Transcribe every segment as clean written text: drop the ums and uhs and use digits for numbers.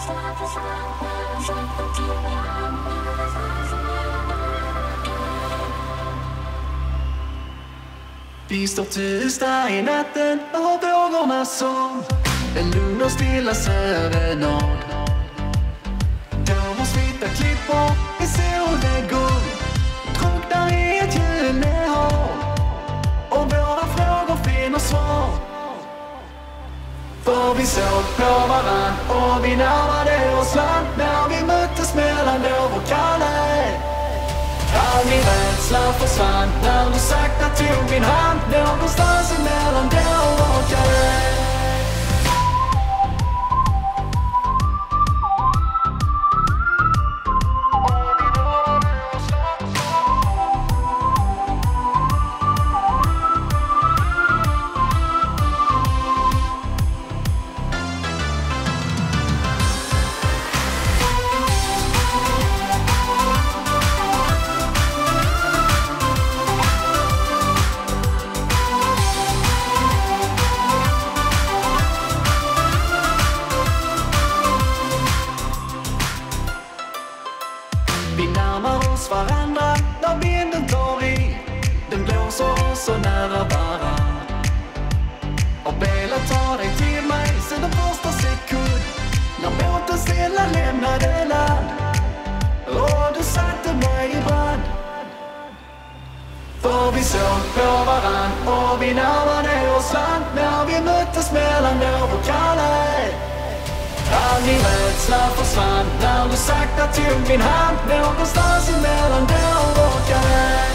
Vi står tysta i natten och har vågornas sång. En lugn och stilla serenad. Dovers vita klippor i solnedgång drunknar i ett gyllene hav. Och våra frågor finner svar. För vi såg på varann och vi närmade oss land när vi möttes mellan Dover-Calais. All min rädsla försvann när du sakta tog min hand någonstans emellan Dover-Calais. Vi närmar oss varandra när vinden tar i. Den blåser oss så nära varann. Och velat ta dig till mig sen den första sekund när båten stilla lämnade land. Och du satte mig i brand. För vi såg på varann och vi närmade oss land när vi möttes mellan Dover-Calais. All min rädsla försvann när du sakta tog min hand någonstans emellan Dover-Calais.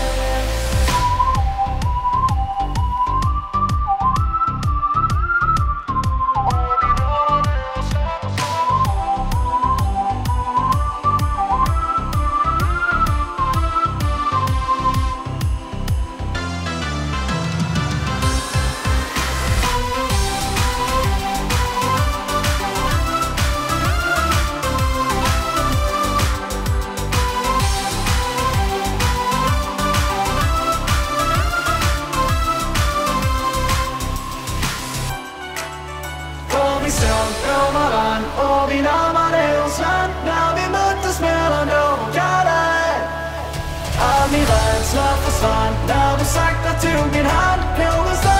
Vi såg på varann och vi närmade oss land när vi möttes mellan Dover-Calais. All min rädsla försvann när du sakta tog min hand någonstans